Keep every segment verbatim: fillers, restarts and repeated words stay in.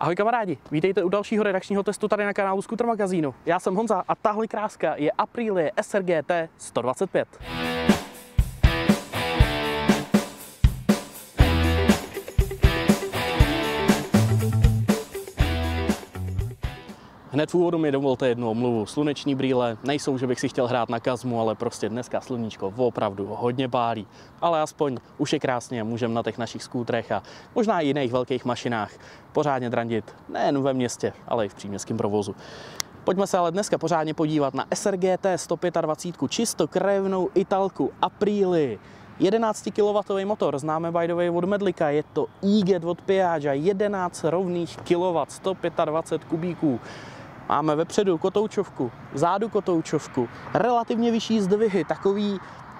Ahoj kamarádi, vítejte u dalšího redakčního testu tady na kanálu Scooter Magazínu. Já jsem Honza a tahle kráska je Aprilia S R G T sto dvacet pět. Hned v úvodu mi dovolte jednu omluvu. Sluneční brýle nejsou, že bych si chtěl hrát na kazmu, ale prostě dneska sluníčko opravdu hodně pálí. Ale aspoň už je krásně, můžeme na těch našich skútrech a možná i jiných velkých mašinách pořádně drandit nejen ve městě, ale i v příměstském provozu. Pojďme se ale dneska pořádně podívat na S R G T sto dvacet pět, čistokrevnou Italku Aprilii. jedenáctikilowatový motor, známe by the way od Medlika, je to e-Get od Piaggia, jedenáct rovných kilowattů, sto dvacet pět kubíků. Máme vepředu kotoučovku, vzadu kotoučovku, relativně vyšší zdvihy, takový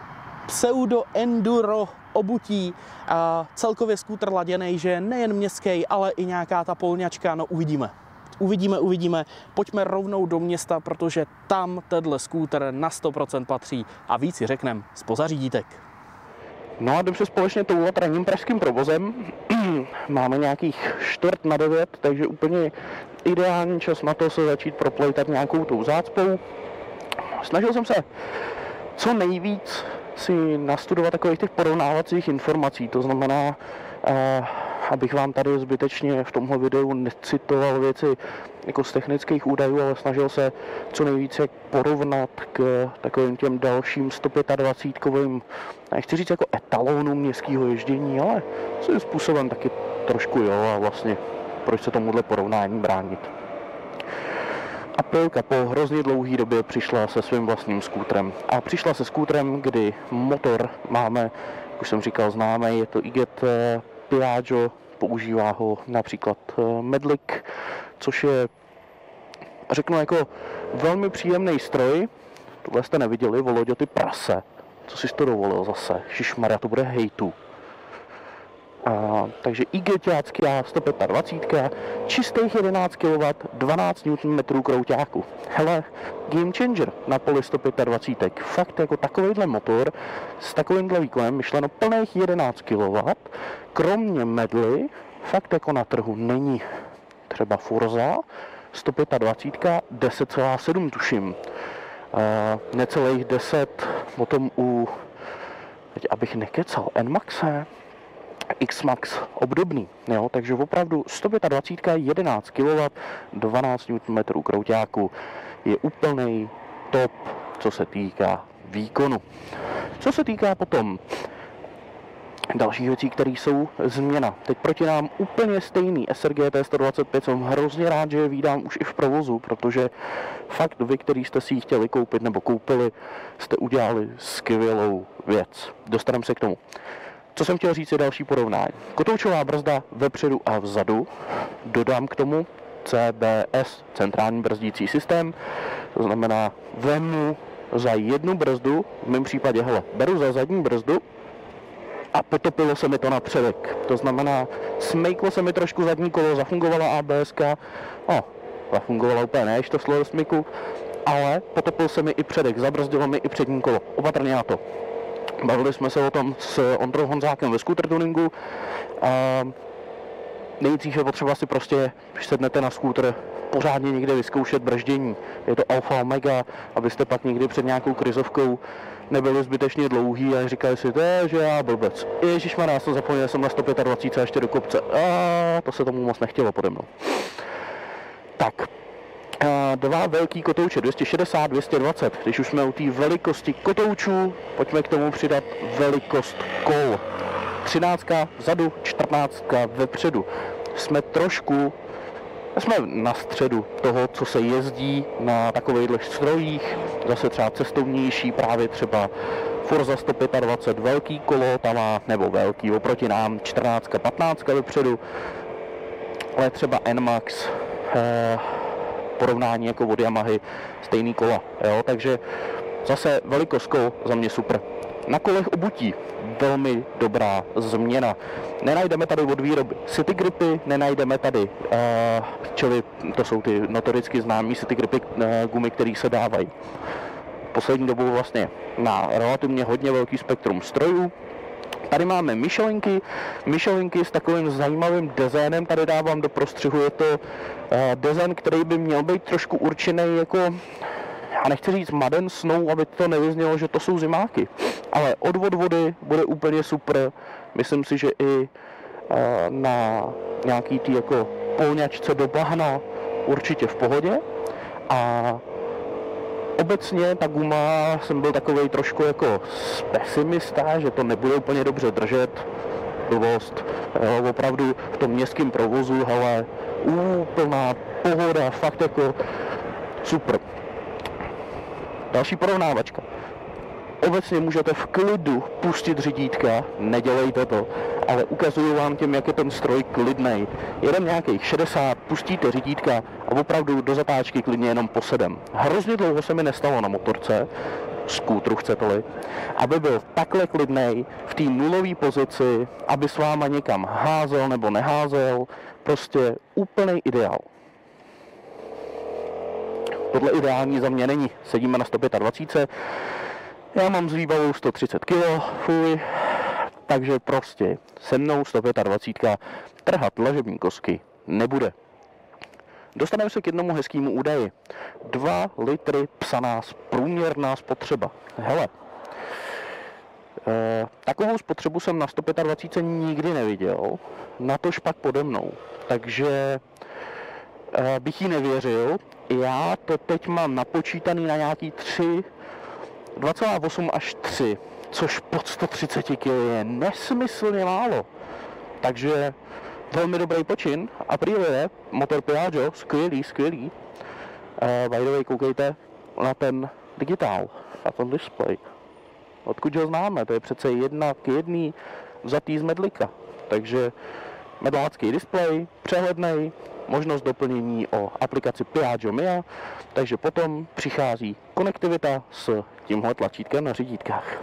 pseudo-enduro obutí. A celkově skútr laděnej, že nejen městský, ale i nějaká ta polňačka, no uvidíme. Uvidíme, uvidíme. Pojďme rovnou do města, protože tam tenhle skútr na sto procent patří a víc si řekneme zpoza řídítek. No a dobře, společně touhle ranním pražským provozem máme nějakých čtvrt na devět, takže úplně ideální čas na to se začít proplejtat nějakou tou zácpou. Snažil jsem se co nejvíc si nastudovat takových těch porovnávacích informací, to znamená, eh, abych vám tady zbytečně v tomhle videu necitoval věci jako z technických údajů, ale snažil se co nejvíce porovnat k takovým těm dalším sto dvacetpětkovým, nechci říct jako etalonům městského ježdění, ale svým způsobem taky trošku jo, a vlastně proč se tomuhle porovnání bránit. Aprilka po hrozně dlouhé době přišla se svým vlastním skútrem. A přišla se skútrem, kdy motor máme, jak už jsem říkal, známý, je to e-Get Piaggio, používá ho například Medlik, což je, řeknu, jako velmi příjemný stroj. Tohle jste neviděli, Voloďo, ty prase. Co jsi to dovolil zase? Šišmarja, to bude hejtu. A, takže e-Getiácká sto dvacet pět, čistých jedenáct kilowattů, dvanáct newtonmetrů krouťáku. Hele, game changer na poli sto dvacet pět. Fakt jako takovejhle motor s takovýmhle výkonem, myšleno plných jedenáct kilowattů, kromě medly, fakt jako na trhu není. Třeba Forza sto dvacet pět, deset celá sedm tuším. A, necelých deset, potom u, teď abych nekecal, N-Maxe, X-Max obdobný, jo? Takže opravdu sto dvacet pět, jedenáct kilowattů, dvanáct newtonmetrů krouťáku je úplný top, co se týká výkonu. Co se týká potom dalších věcí, které jsou změna. Teď proti nám úplně stejný S R G T sto dvacet pět, jsem hrozně rád, že je vídám už i v provozu, protože fakt vy, který jste si ji chtěli koupit nebo koupili, jste udělali skvělou věc. Dostaneme se k tomu. Co jsem chtěl říct je další porovnání. Kotoučová brzda vepředu a vzadu. Dodám k tomu C B S, centrální brzdící systém. To znamená, vemu za jednu brzdu, v mém případě, hele, beru za zadní brzdu a potopilo se mi to na předek. To znamená, smejklo se mi trošku zadní kolo, zafungovala A B S ka, no, zafungovala úplně ne, to šlo do smyku, ale potopil se mi i předek, zabrzdilo mi i přední kolo. Opatrně na to. Bavili jsme se o tom s Ondrou Honzákem ve Scooter Tuningu. A nejdřív je potřeba si prostě, když sednete na skútr, pořádně někde vyzkoušet brždění. Je to alfa omega, abyste pak někdy před nějakou krizovkou nebyli zbytečně dlouhý a říkali si, to je, že já blbec. Ježišmarja, já jsem zapomněl, jsem na sto dvacet pět a ještě do kopce. A to se tomu moc nechtělo pode mnou. Tak. Dva velký kotouče, dvě stě šedesát, dvě stě dvacet. Když už jsme u té velikosti kotoučů, pojďme k tomu přidat velikost kol. třináctka vzadu, čtrnáctka vepředu. Jsme trošku, jsme na středu toho, co se jezdí na takovýchhle strojích, zase třeba cestovnější, právě třeba Forza sto dvacet pět, velký kolo, tam má, nebo velký, oproti nám čtrnáctka, patnáctka vepředu, ale třeba N-Max, eh, porovnání jako od Yamahy, stejný kola, jo, takže zase velikost kol za mě super. Na kolech obutí velmi dobrá změna. Nenajdeme tady od výroby City Gripy, nenajdeme tady, uh, čili to jsou ty notoricky známý City Gripy uh, gumy, které se dávají poslední dobou vlastně na relativně hodně velký spektrum strojů. Tady máme Michelinky, Michelinky s takovým zajímavým designem, tady dávám do prostřihu, je to uh, design, který by měl být trošku určený jako, já nechci říct mud and snow, aby to nevyznělo, že to jsou zimáky, ale odvod vody bude úplně super, myslím si, že i uh, na nějaký tý jako polňačce do bahna určitě v pohodě. A obecně ta guma, jsem byl takovej trošku jako pesimista, že to nebude úplně dobře držet, blbost, jo, opravdu v tom městském provozu, hele, úplná pohoda, fakt jako super. Další porovnávačka. Obecně můžete v klidu pustit řídítka, nedělejte to, ale ukazuju vám tím, jak je ten stroj klidnej. Jedem nějakých šedesát, pustíte řídítka a opravdu do zatáčky klidně jenom posedem. Hrozně dlouho se mi nestalo na motorce, skútru chcete-li, aby byl takhle klidnej v té nulové pozici, aby s váma někam házel nebo neházel, prostě úplný ideál. Tohle ideální za mě není, sedíme na sto dvacet pět. Já mám s výbavou sto třicet kilo, fuj, takže prostě se mnou sto dvacet pět trhat dlažební kosky nebude. Dostaneme se k jednomu hezkému údaji. dva litry psaná průměrná spotřeba. Hele, e, takovou spotřebu jsem na sto dvacet pět nikdy neviděl, natož pak pode mnou. Takže e, bych jí nevěřil. Já to teď mám napočítaný na nějaký tři, dva celá osm až tři, což pod sto třicet kilo je nesmyslně málo. Takže velmi dobrý počin. Aprilie, motor Piaggio, skvělý, skvělý. Uh, by the way, koukejte na ten digitál, na ten display. Odkud ho známe, to je přece jedna k jedný vzatý z medlika. Takže medlácký displej, přehlednej, možnost doplnění o aplikaci Piaggio Mia, takže potom přichází konektivita s tímhle tlačítkem na řídítkách.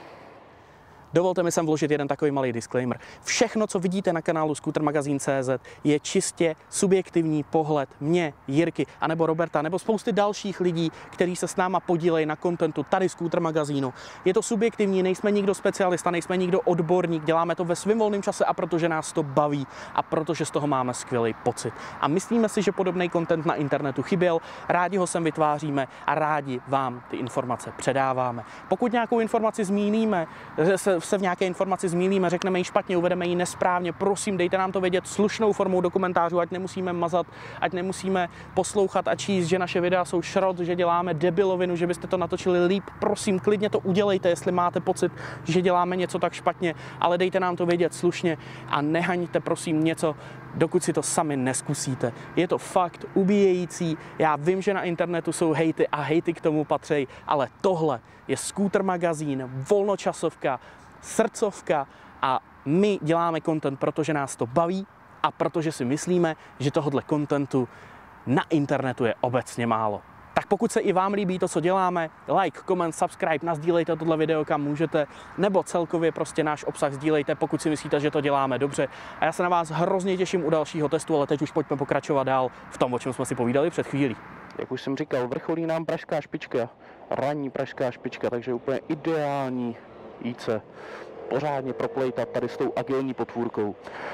Dovolte mi sem vložit jeden takový malý disclaimer. Všechno, co vidíte na kanálu Scooter Magazine tečka cé zet, je čistě subjektivní pohled mě, Jirky, anebo Roberta, nebo spousty dalších lidí, kteří se s náma podílejí na kontentu tady Scooter Magazínu. Je to subjektivní, nejsme nikdo specialista, nejsme nikdo odborník, děláme to ve svém volném čase a protože nás to baví a protože z toho máme skvělý pocit. A myslíme si, že podobný content na internetu chyběl, rádi ho sem vytváříme a rádi vám ty informace předáváme. Pokud nějakou informaci zmíníme, se se v nějaké informaci zmílíme, řekneme ji špatně, uvedeme ji nesprávně, prosím, dejte nám to vědět slušnou formou do komentářů, ať nemusíme mazat, ať nemusíme poslouchat a číst, že naše videa jsou šrot, že děláme debilovinu, že byste to natočili líp. Prosím, klidně to udělejte, jestli máte pocit, že děláme něco tak špatně, ale dejte nám to vědět slušně a nehaňte prosím něco, dokud si to sami neskusíte. Je to fakt ubíjející. Já vím, že na internetu jsou hejty a hejty k tomu patří, ale tohle je Scooter Magazín, volnočasovka, srdcovka a my děláme content, protože nás to baví a protože si myslíme, že tohohle contentu na internetu je obecně málo. Tak pokud se i vám líbí to, co děláme, like, comment, subscribe, nasdílejte tohle video, kam můžete, nebo celkově prostě náš obsah sdílejte, pokud si myslíte, že to děláme dobře. A já se na vás hrozně těším u dalšího testu, ale teď už pojďme pokračovat dál v tom, o čem jsme si povídali před chvílí. Jak už jsem říkal, vrcholí nám pražská špička, ranní pražská špička, takže úplně ideální jít se pořádně proplejtat tady s tou agilní potvůrkou.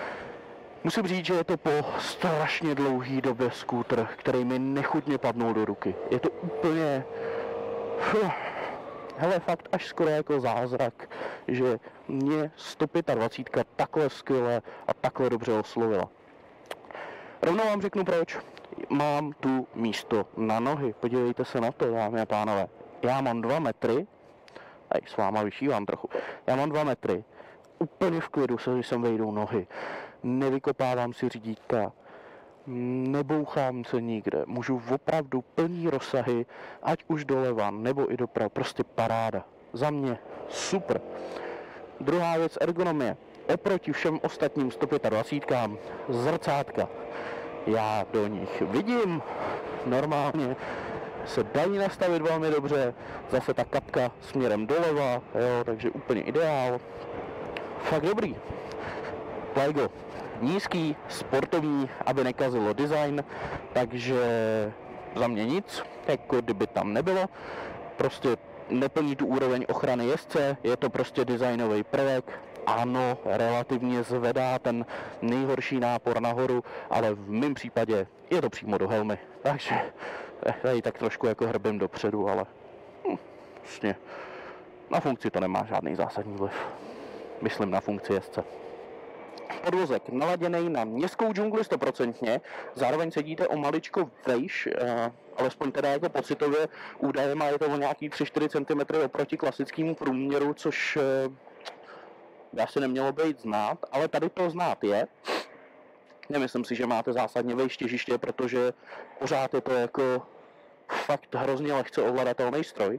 Musím říct, že je to po strašně dlouhý době skútr, který mi nechutně padnul do ruky. Je to úplně... Hele, fakt až skoro jako zázrak, že mě sto dvacet pět takhle skvěle a takhle dobře oslovila. Rovnou vám řeknu proč. Mám tu místo na nohy. Podívejte se na to, dámy a pánové. Já mám dva metry, Ej, s váma vyšívám trochu. Já mám dva metry. Úplně v klidu se, když sem vejdou nohy. Nevykopávám si řídítka. Nebouchám se nikde. Můžu opravdu plný rozsahy, ať už doleva nebo i doprava. Prostě paráda. Za mě super. Druhá věc, ergonomie. Oproti všem ostatním sto dvacet pět zrcátka. Já do nich vidím normálně. Se dají nastavit velmi dobře, zase ta kapka směrem doleva, jo, takže úplně ideál. Fakt dobrý. Plajgo nízký, sportovní, aby nekazilo design, takže za mě nic, jako kdyby tam nebylo. Prostě neplní tu úroveň ochrany jezdce, je to prostě designový prvek, ano, relativně zvedá ten nejhorší nápor nahoru, ale v mém případě je to přímo do helmy. Takže tady tak trošku jako hrbem dopředu, ale hm, vlastně na funkci to nemá žádný zásadní vliv. Myslím na funkci jezdce. Podvozek naladěný na městskou džungli stoprocentně, zároveň sedíte o maličko vejš, eh, alespoň teda jako pocitově údaje má je to o nějaký tři čtyři centimetry oproti klasickému průměru, což eh, by asi nemělo být znát, ale tady to znát je. Nemyslím si, že máte zásadně vejš těžiště, protože pořád je to jako fakt hrozně lehce ovladatelný stroj.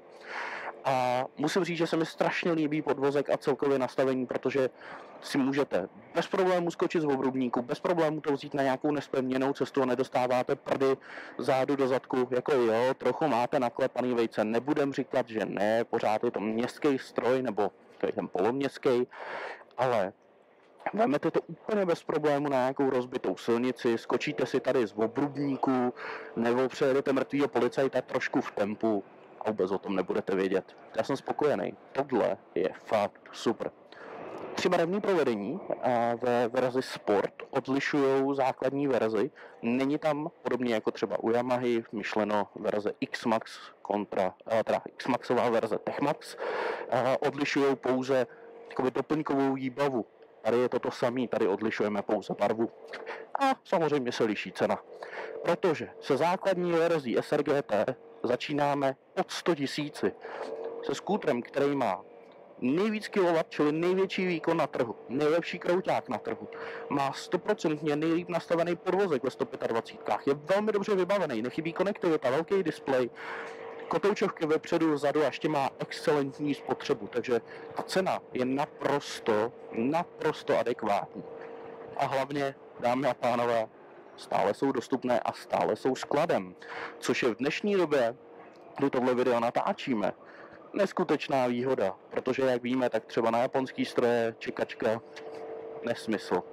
A musím říct, že se mi strašně líbí podvozek a celkově nastavení, protože si můžete bez problémů skočit z obrubníku, bez problémů to vzít na nějakou nespevněnou cestu a nedostáváte prdy zádu do zadku, jako jo, trochu máte naklepaný vejce, nebudem říkat, že ne, pořád je to městský stroj, nebo ten poloměstský, ale vemete to úplně bez problému na nějakou rozbitou silnici, skočíte si tady z obrubníku, nebo přejedete mrtvýho policajta trošku v tempu a vůbec o tom nebudete vědět. Já jsem spokojený. Tohle je fakt super. Tři barevné provedení ve verzi Sport odlišují základní verzi. Není tam, podobně jako třeba u Yamahy, myšleno verze X-Max kontra, teda X-Maxová verze Techmax, odlišují pouze jakoby doplňkovou výbavu. Tady je to to samé, tady odlišujeme pouze barvu. A samozřejmě se liší cena. Protože se základní verzí S R G T začínáme od sto tisíc. Se skútrem, který má nejvíc kilowatt, čili největší výkon na trhu, nejlepší krouťák na trhu, má stoprocentně nejlíp nastavený podvozek ve sto dvacet pět, je velmi dobře vybavený, nechybí konektivita, velký displej, kotoučovky vepředu, vzadu a ještě má excelentní spotřebu, takže ta cena je naprosto, naprosto adekvátní. A hlavně, dámy a pánové, stále jsou dostupné a stále jsou skladem, což je v dnešní době, kdy tohle video natáčíme, neskutečná výhoda, protože jak víme, tak třeba na japonský stroje čekačka nesmysl.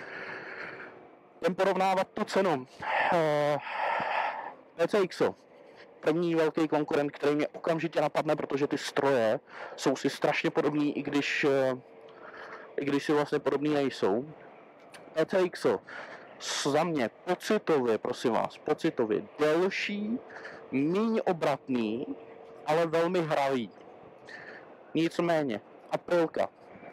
Jen porovnávat tu cenu. P C X O. První velký konkurent, který mě okamžitě napadne, protože ty stroje jsou si strašně podobný, i když, i když si vlastně podobný nejsou. P C X O. Za mě pocitově, prosím vás, pocitově delší, méně obratný, ale velmi hravý. Nicméně, Aprilka.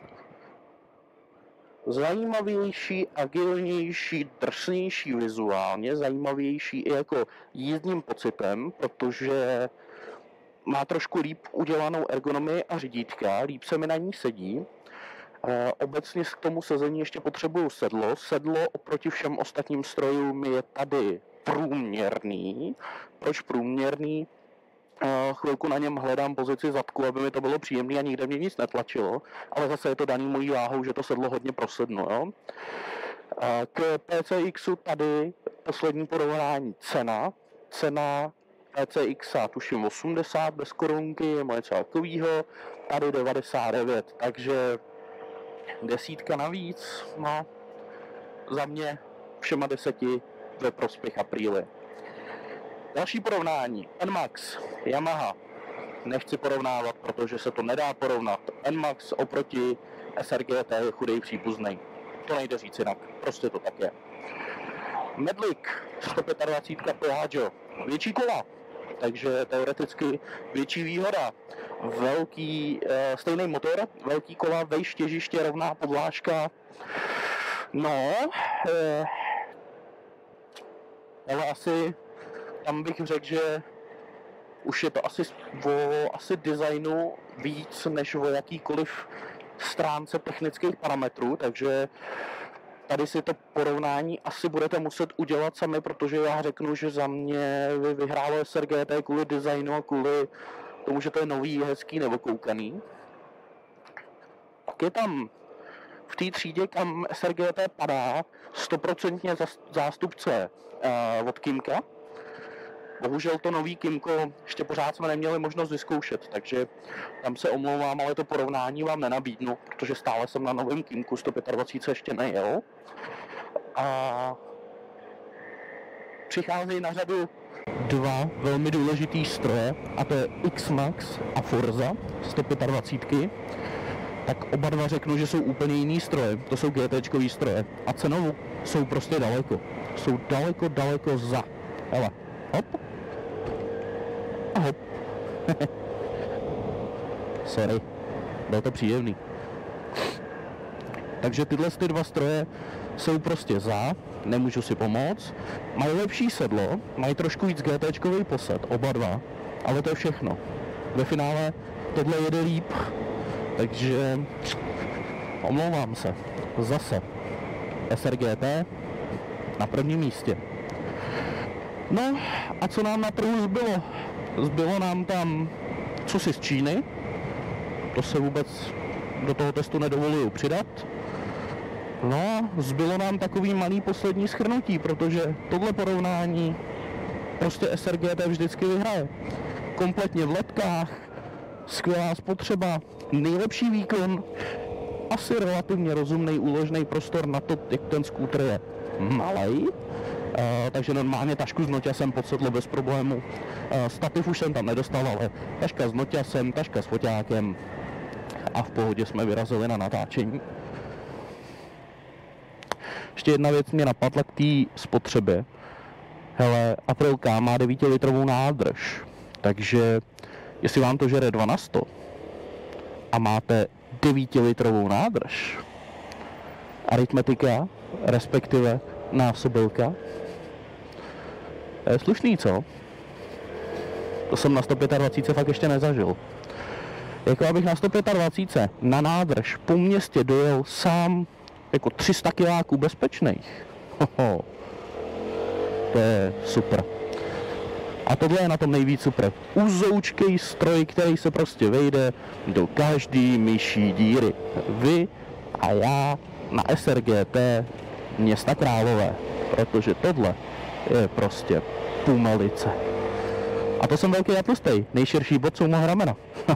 Zajímavější, agilnější, drsnější vizuálně, zajímavější i jako jízdním pocitem, protože má trošku líp udělanou ergonomii a řídítka, líp se mi na ní sedí. E, obecně k tomu sezení ještě potřebuju sedlo. Sedlo oproti všem ostatním strojům je tady průměrný. Proč průměrný? E, chvilku na něm hledám pozici zadku, aby mi to bylo příjemné a nikde mě nic netlačilo, ale zase je to daný mojí váhou, že to sedlo hodně prosednu. Jo? E, k P C Xu tady poslední porovnání cena. Cena P C X tuším osmdesát bez korunky, je něco takového, tady devadesát devět, takže desítka navíc, no, za mě všema deseti ve prospěch Aprilie. Další porovnání, N Max, Yamaha, nechci porovnávat, protože se to nedá porovnat. N Max oproti S R G T je chudej příbuznej, to nejde říct jinak, prostě to tak je. Medlik, sto dvacet pět Piaggio, větší kola, takže teoreticky větší výhoda. Velký, e, stejný motor, velký kola, vejš těžiště, rovná podlážka. No, e, ale asi tam bych řekl, že už je to asi o asi designu víc než o jakýkoliv stránce technických parametrů, takže tady si to porovnání asi budete muset udělat sami, protože já řeknu, že za mě vyhrálo S R G T kvůli designu a kvůli tomu, že to je nový, hezký nebo koukaný. Pak je tam v té třídě, kam S R G T padá, stoprocentně zástupce uh, od Kimca. Bohužel to nový Kimco ještě pořád jsme neměli možnost vyzkoušet, takže tam se omlouvám, ale to porovnání vám nenabídnu, protože stále jsem na novém Kimcu sto dvacet pět ještě nejel. A přicházejí na řadu dva velmi důležitý stroje, a to je X-Max a Forza sto dvacet pět. tak oba dva řeknu, že jsou úplně jiný stroje. To jsou GTčkový stroje. A cenovou jsou prostě daleko. Jsou daleko, daleko za. Hele, hop. A hop. Sorry, bylo to příjemný. Takže tyhle ty dva stroje jsou prostě za, nemůžu si pomoct. Mají lepší sedlo, mají trošku víc GTčkový posed, oba dva, ale to je všechno. Ve finále tohle jede líp, takže omlouvám se. Zase S R G T na prvním místě. No a co nám na trhu zbylo? Zbylo nám tam cosi z Číny, to se vůbec do toho testu nedovoluju přidat. No a zbylo nám takový malý poslední shrnutí, protože tohle porovnání prostě S R G T vždycky vyhraje. Kompletně v ledkách, skvělá spotřeba, nejlepší výkon, asi relativně rozumný úložný prostor na to, jak ten skútr je malej. Uh, takže normálně tašku s noťasem pod sedlo bez problému. Uh, stativ už jsem tam nedostal, ale taška s noťasem, taška s foťákem a v pohodě jsme vyrazili na natáčení. Ještě jedna věc mě napadla k té spotřebě. Hele, Aprilka má devítilitrovou nádrž, takže jestli vám to žere dva na sto a máte devítilitrovou nádrž, aritmetika, respektive násobilka, to je slušný, co? To jsem na sto dvacet pět fakt ještě nezažil. Jako abych na sto dvacet pět na nádrž po městě dojel sám jako tři sta kiláků bezpečných. Hoho. To je super. A tohle je na tom nejvíc super. Uzoučkej stroj, který se prostě vejde do každý myší díry. Vy a já na S R G T Města Králové. Protože tohle je prostě pumelice. A to jsem velký a tlustej. Nejširší bod jsou moje ramena.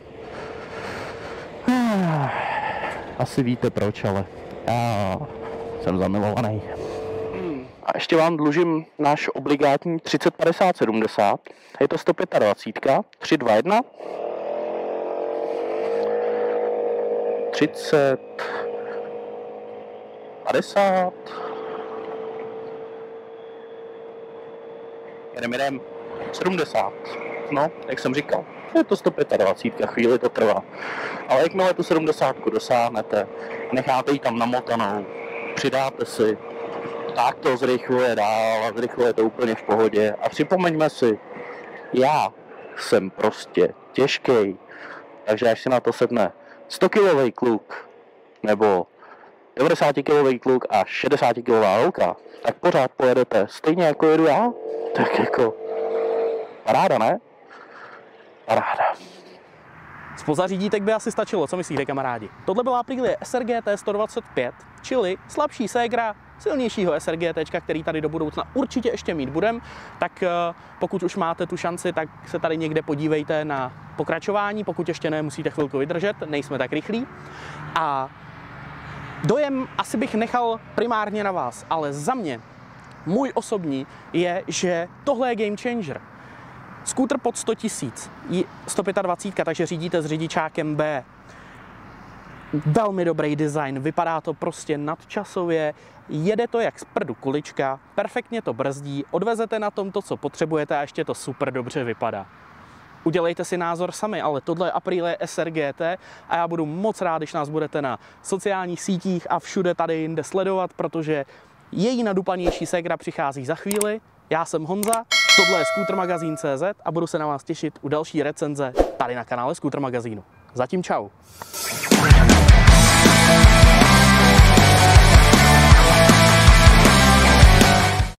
Asi víte proč, ale já jsem zamilovaný. A ještě vám dlužím náš obligátní třicet padesát sedmdesát. Je to sto dvacet pět, tři dva jedna. třicet padesát. Jedem, jedem. sedmdesát. No, jak jsem říkal, je to sto dvacet pět, chvíli to trvá. Ale jakmile tu sedmdesátku dosáhnete, necháte ji tam namotanou, přidáte si, tak to zrychluje dál a zrychluje to úplně v pohodě. A připomeňme si, já jsem prostě těžký, takže až si na to sedne stokilový kluk, nebo devadesátikilový kluk a šedesátikilová holka, tak pořád pojedete stejně jako jedu já. Tak jako paráda, ne? Paráda. Spoza řídítek by asi stačilo, co myslíte, kamarádi? Tohle byla Aprilia S R G T sto dvacet pět, čili slabší ségra silnějšího S R G T, který tady do budoucna určitě ještě mít budem. Tak pokud už máte tu šanci, tak se tady někde podívejte na pokračování. Pokud ještě ne, musíte chvilku vydržet, nejsme tak rychlí. A dojem asi bych nechal primárně na vás, ale za mě, můj osobní, je, že tohle je game changer. Skútr pod sto tisíc, sto dvacet pět, takže řídíte s řidičákem B. Velmi dobrý design, vypadá to prostě nadčasově, jede to jak z prdu kulička, perfektně to brzdí, odvezete na tom to, co potřebujete a ještě to super dobře vypadá. Udělejte si názor sami, ale tohle je Aprilia S R G T a já budu moc rád, když nás budete na sociálních sítích a všude tady jinde sledovat, protože její nadupanější ségra přichází za chvíli. Já jsem Honza, tohle je Scooter Magazín tečka cé zet a budu se na vás těšit u další recenze tady na kanále Scooter Magazínu. Zatím čau.